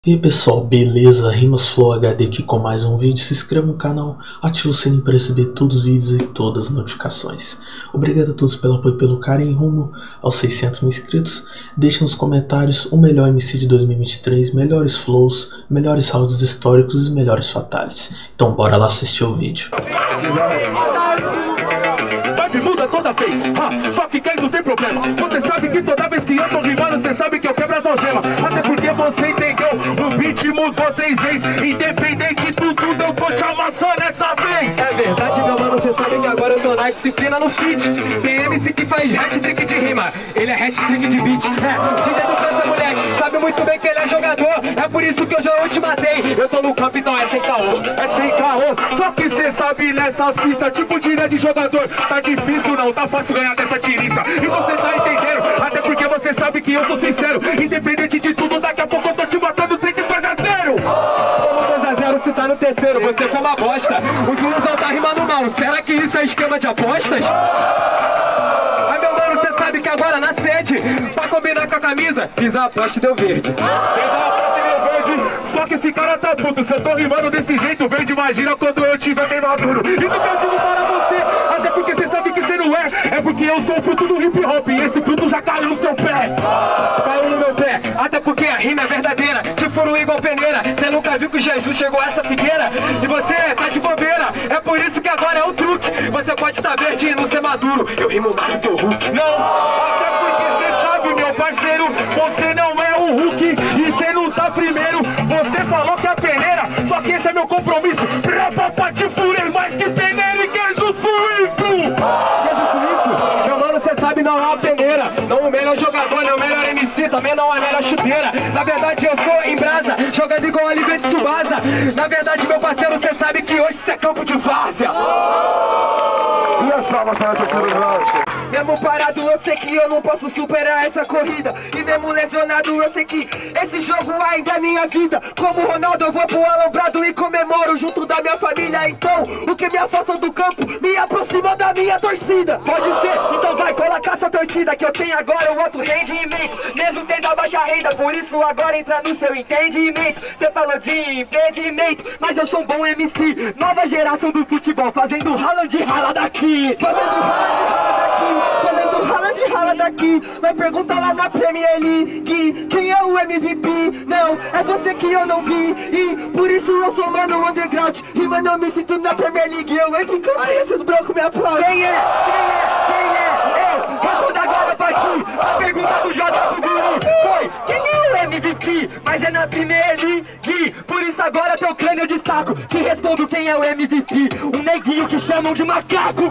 E aí pessoal, beleza? Rimas Flow HD aqui com mais um vídeo. Se inscreva no canal, ative o sininho para receber todos os vídeos e todas as notificações. Obrigado a todos pelo apoio e pelo carinho rumo aos 600 mil inscritos. Deixe nos comentários o melhor MC de 2023, melhores flows, melhores rounds históricos e melhores fatalities. Então bora lá assistir o vídeo. Muda toda vez, só que quem não tem problema. Você sabe que toda vez que eu tô rimando, você sabe que eu quebro as algemas. Até porque você entendeu, o beat mudou 3 vezes. Independente de tudo, eu tô te amassando essa vez. É verdade, meu mano, você sabe que agora eu tô na disciplina no feat. Tem MC que faz hat-trick de rima, ele é hat-trick de beat. Se educança, moleque, sabe muito bem que ele é jogador. É por isso que hoje eu te matei. Eu tô no campo, então é sem caô, é sem caô. Só que cê sabe nessas pistas, tipo direto de jogador, tá difícil não, tá fácil ganhar dessa tiriça. E você tá entendendo, até porque você sabe que eu sou sincero. Independente de tudo, daqui a pouco eu tô te matando 3 a 0. Como 2 a 0, você tá no terceiro, você foi uma bosta. O Vilãozão tá rimando mal, será que isso é esquema de apostas? Ai meu mano, você sabe que agora na sede, pra combinar com a camisa, fiz a aposta e deu verde. Fez a aposta e deu verde. Só que esse cara tá puto, se eu tô rimando desse jeito verde, imagina quando eu tiver bem maduro. Isso que eu digo para você, até porque você sabe que você não é. É porque eu sou o fruto do hip hop e esse fruto já caiu no seu pé. Caiu no meu pé, até porque a rima é verdadeira. Te furo igual peneira, você nunca viu que Jesus chegou a essa figueira. E você tá de bobeira, é por isso que agora é o truque. Você pode estar verde e não ser maduro, eu rimo mais do que o Hulk. Não, até porque você sabe, meu parceiro, você não é o Hulk e você não tá primeiro. Você falou que é peneira, só que esse é meu compromisso. Pra te furei mais que peneira e queijo suíço. Queijo suíço? Meu mano, cê sabe, não é uma peneira. Não o melhor jogador, não o melhor MC, também não a melhor chuteira. Na verdade eu sou em brasa, jogando igual a Liga de Tsubasa. Na verdade, meu parceiro, cê sabe que hoje cê é campo de várzea. E as palmas para o terceiro round. Mesmo parado, eu sei que eu não posso superar essa corrida. E mesmo lesionado, eu sei que esse jogo ainda é minha vida. Como Ronaldo, eu vou pro alambrado e comemoro junto da minha família. Então, o que me afasta do campo me aproxima da minha torcida. Pode ser, então vai, colocar sua torcida, que eu tenho agora um outro rendimento, mesmo tendo a baixa renda, por isso agora entra no seu entendimento. Você falou de impedimento, mas eu sou um bom MC. Nova geração do futebol, fazendo rala de rala daqui. Fazendo rala de rala daqui. Mas pergunta lá na Premier League, quem é o MVP? Não, é você que eu não vi. E por isso eu sou mano underground. E mano, eu me sinto na Premier League. Eu entro em campo e esses brancos me aplaudem. Quem é? Eu respondo agora pra ti. A pergunta do J do Guru foi: quem é o MVP? Mas é na Premier League. Por isso agora teu crânio eu destaco. Te respondo quem é o MVP. Um neguinho que chamam de macaco.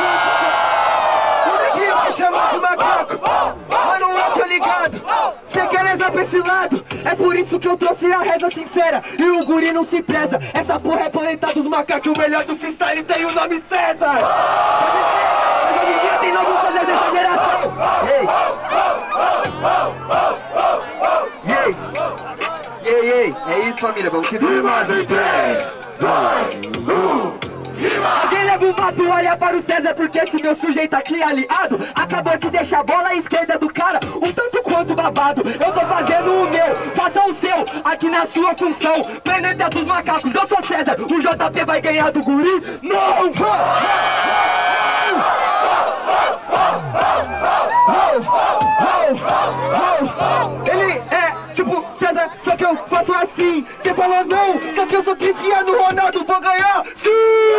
Me chamam de macaco, mas não eu tô ligado. Cê quer levar pra esse lado, é por isso que eu trouxe a reza sincera. E o guri não se preza, essa porra é planeta dos macacos. O melhor do freestyle tem o nome César. Pode ser, mas hoje em dia tem novo fazer dessa geração. Ei, é isso família, vamos que mais em 3, 2, 1. Alguém leva um mato, olha para o César, porque esse meu sujeito aqui aliado acabou de deixar a bola à esquerda do cara um tanto quanto babado. Eu tô fazendo o meu, faça o seu, aqui na sua função. Planeta dos macacos, eu sou César, o JP vai ganhar do guri? Não! Ele é tipo César, só que eu faço assim. Você falou não, só que eu sou Cristiano Ronaldo, vou ganhar sim!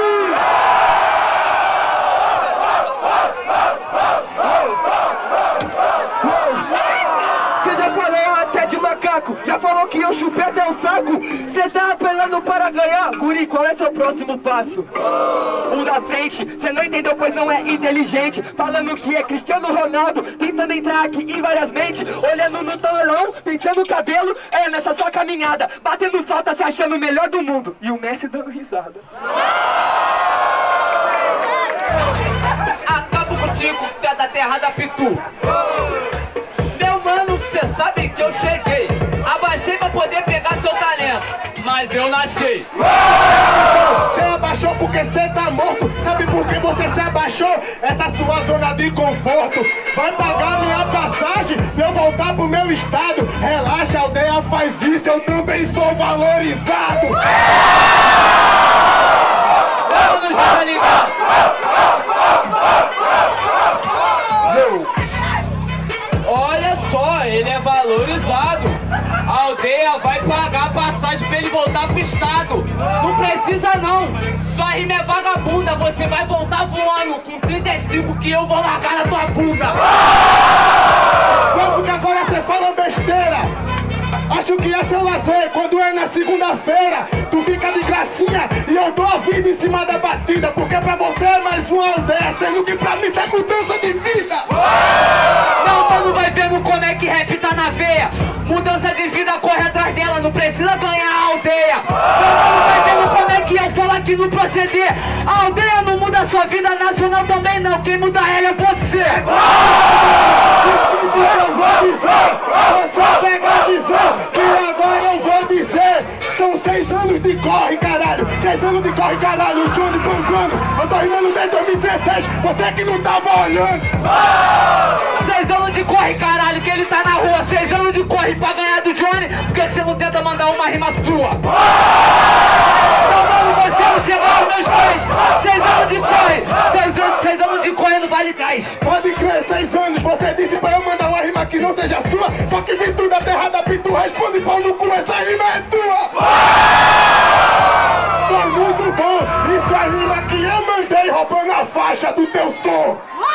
Você já falou até de macaco, já falou que eu chupei até o saco. Você tá apelando para ganhar, guri, qual é seu próximo passo? O da frente, você não entendeu pois não é inteligente. Falando que é Cristiano Ronaldo, tentando entrar aqui em várias mentes. Olhando no telão, penteando o cabelo, nessa sua caminhada, batendo falta, se achando o melhor do mundo. E o Messi dando risada. Acabo contigo, tu é da terra da Pitu. Meu mano, cê sabe que eu cheguei. nasci pra poder pegar seu talento, mas eu nasci. Você abaixou porque você tá morto. Sabe por que você se abaixou? Essa sua zona de conforto. Vai pagar minha passagem pra eu voltar pro meu estado. Relaxa, a aldeia faz isso, eu também sou valorizado. Vamos já ligar. Olha só, ele é valorizado. A aldeia vai pagar a passagem pra ele voltar pro estado. Não precisa não, sua rima é vagabunda. Você vai voltar voando com 35 que eu vou largar na tua bunda. Como que agora você fala besteira? Acho que é seu lazer, quando é na segunda-feira tu fica de gracinha e eu dou a vida em cima da batida. Porque pra você é mais uma aldeia, sendo que pra mim isso é mudança de vida. Não, mano, vai vendo como é que rap tá na veia. Mudança de vida, corre atrás dela, não precisa ganhar a aldeia. Não, mano, vai vendo como é que eu falo aqui no proceder. A aldeia não muda a sua vida, nacional também não. Quem muda ela é você. Escuta o que eu vou dizer, você pega a visão que agora eu vou dizer. São 6 anos de corre, caralho. 6 anos de corre, caralho. O Johnny comprando, eu tô rimando desde 2016. Você que não tava olhando. 6 anos de corre, caralho, que ele tá na rua. 6 anos de corre pra ganhar do Johnny. Por que você não tenta mandar uma rima sua? Então, mano, você não chegou aos meus pés. 6 anos de corre. 6 anos de corre no Vale Gás. Pode crer, 6 anos. Você disse pra eu mandar uma rima que não seja sua. Só que vim tudo da terra da Pitu. Responde pau no cu, essa rima é tua. Tá muito bom. Isso é rima que eu mandei roubando a faixa do teu som.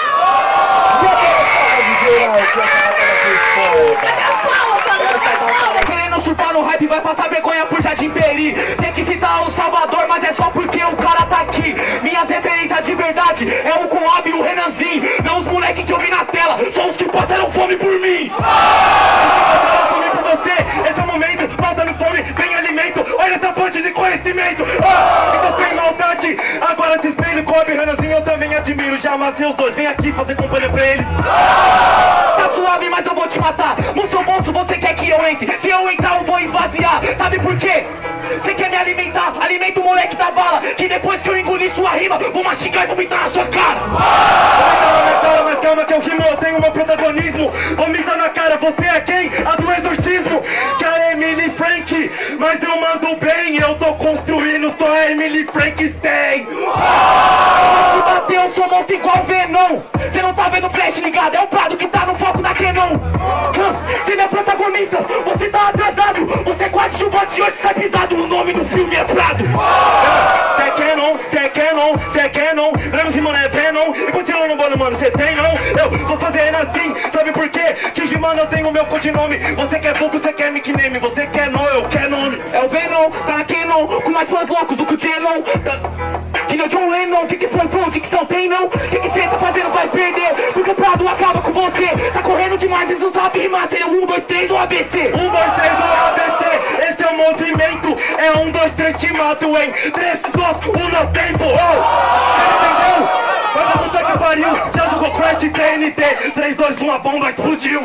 Cadê as palmas, família? Querendo surfar no hype, vai passar vergonha por Jardim Peri. Sei que citar o Salvador, mas é só porque o cara tá aqui. Minhas referências de verdade é o Coab e o Renanzinho. Não os moleques que eu vi na tela, são os que passaram fome por mim. Passaram fome por você, esse é o momento. Faltando fome, tem alimento. Olha essa ponte de conhecimento. Então sem maldade, agora se espelho. Coab e Renanzinho eu também admiro. Já amassei os dois, vem aqui fazer companhia pra eles. Tá suave, mas eu vou te matar. No seu bolso você quer que eu entre. Se eu entrar eu vou esvaziar. Sabe por quê? Você quer me alimentar? Alimenta o moleque da bala, que depois que eu engolir sua rima vou mastigar e vomitar na sua cara. Mas calma que eu rimo, eu tenho meu protagonismo. Vomita na cara, você é quem? A do exorcismo. Que a Emily Frank, mas eu mando bem. Eu tô construindo, só a Emily Frankenstein. Se bater eu sou monstro igual Venom. Você não tá vendo o flash ligado, é o Prado que tá no foco da Canon. Você não é protagonista, você tá atrasado. Você é coadjuvante e hoje sai pisado. O nome do filme é Prado. Cê é Canon, cê é Canon, cê é Canon. Lembra se mano é Venom. E continua no bolo, mano, cê tem não? Eu vou fazer assim, sabe por quê? Que de mano eu tenho meu codinome. Você quer pouco, você quer nickname. Você quer não, eu quero nome. É o Venom, tá na Canon, com mais fãs loucos do que o Genon. Que nem o John Lennon, que foi dicção tem não? Que cê tá fazendo vai perder, porque o Prado acaba com você. Tá correndo demais, eles não sabem rimar. Seria 1, 2, 3 ou ABC. 1, 2, 3 ou ABC. Esse é o movimento, é 1, 2, 3 te mato em 3, 2, 1 no tempo. Entendeu? Vai pra puta que pariu, já jogou Crash TNT. 3, 2, 1, a bomba explodiu.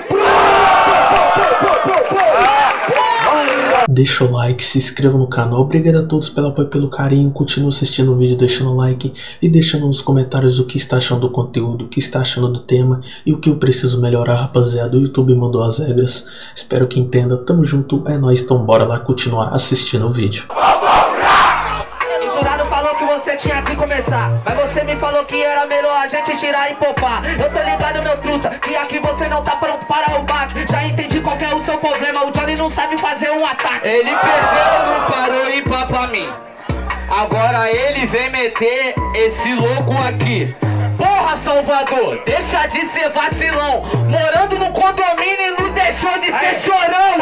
Deixa o like, se inscreva no canal. Obrigado a todos pelo apoio e pelo carinho. Continue assistindo o vídeo deixando o like e deixando nos comentários o que está achando do conteúdo, o que está achando do tema e o que eu preciso melhorar, rapaziada. O YouTube mandou as regras, espero que entenda. Tamo junto, é nóis, então bora lá continuar assistindo o vídeo. O jurado falou que você tinha que começar, mas você me falou que era melhor a gente tirar e poupar. Eu tô ligado, meu truta, que aqui você não tá pronto para o bate. Já entendi qual que é o seu problema, o Johnny não sabe fazer um ataque. Ele perdeu, não parou e pá pra mim. Agora ele vem meter esse louco aqui. Porra, Salvador, deixa de ser vacilão. Morando no condomínio e não deixou de ser chorão.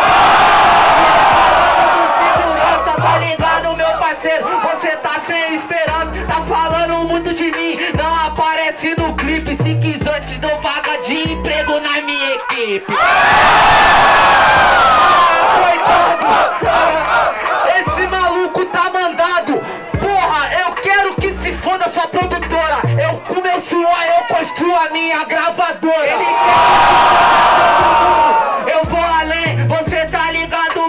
Tá ligado, meu parceiro? Você tá sem esperança, tá falando muito de mim. Não aparece no clipe. Se quiser te dou vaga de emprego na minha equipe. Esse maluco tá mandado. Porra, eu quero que se foda sua produtora. Eu com meu suor eu construo a minha gravadora. Ele quer que eu vou além, você tá ligado?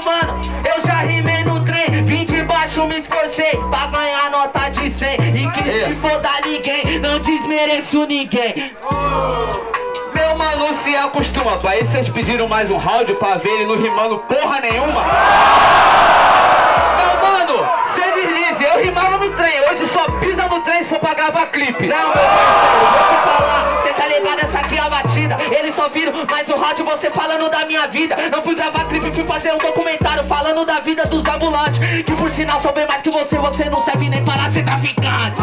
já rimei no trem, vim de baixo, me esforcei pra ganhar nota de 100. E que se foda ninguém, não desmereço ninguém. Meu mano se acostuma, pra isso vocês pediram mais um round pra ver ele não rimando porra nenhuma. Não, mano, cê deslize, eu rimava no trem, hoje só pisa no trem se for pra gravar clipe. Não, meu parceiro, vou te falar, cê tá ligado, essa aqui é a batida. Eles só viram mais um rádio, você falando da minha vida. Não fui gravar clipe, fui fazer um documentário falando da vida dos ambulantes, que por sinal sou bem mais que você não serve nem para ser traficante.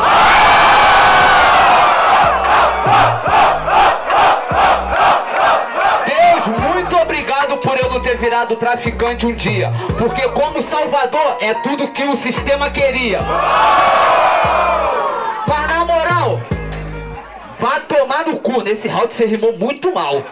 Muito obrigado por eu não ter virado traficante um dia, porque como Salvador é tudo que o sistema queria. Mas na moral, vá tomar no cu, nesse round você rimou muito mal.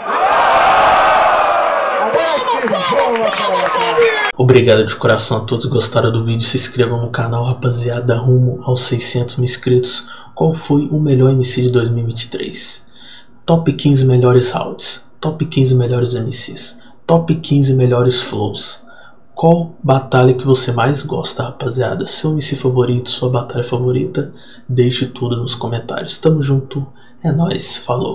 Obrigado de coração a todos que gostaram do vídeo. Se inscrevam no canal, rapaziada, rumo aos 600 mil inscritos. Qual foi o melhor MC de 2023? Top 15 melhores rounds, top 15 melhores MCs, top 15 melhores flows. Qual batalha que você mais gosta, rapaziada? Seu MC favorito, sua batalha favorita? Deixe tudo nos comentários. Tamo junto, é nóis, falou.